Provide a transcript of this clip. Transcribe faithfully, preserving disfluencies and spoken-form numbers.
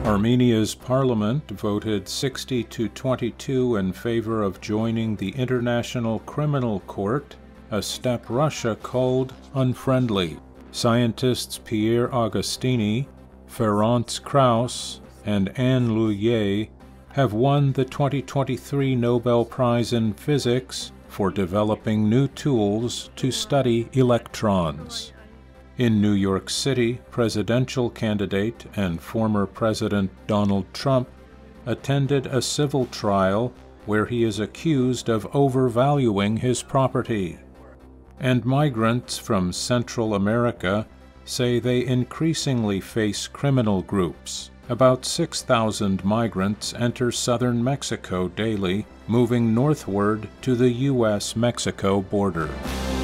Armenia's parliament voted sixty to twenty-two in favor of joining the International Criminal Court, a step Russia called unfriendly. Scientists Pierre Agostini, Ferenc Krausz, and Anne Lhuillier have won the twenty twenty-three Nobel Prize in Physics for developing new tools to study electrons. In New York City, presidential candidate and former President Donald Trump attended a civil trial where he is accused of overvaluing his property. And migrants from Central America say they increasingly face criminal groups. About six thousand migrants enter southern Mexico daily, moving northward to the U S Mexico border.